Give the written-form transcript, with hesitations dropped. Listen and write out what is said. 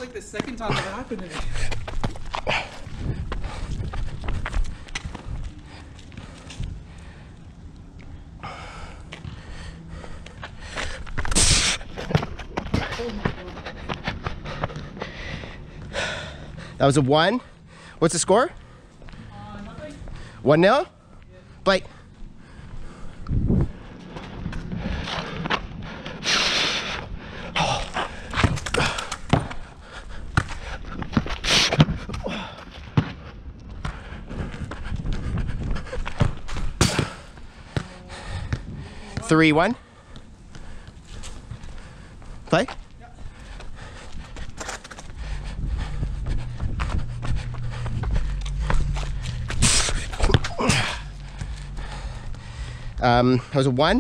like the second time that happened to me. That was a 1. What's the score? Nothing. 1-0? Yeah. Blake. Three, 1. Play. That was a 1.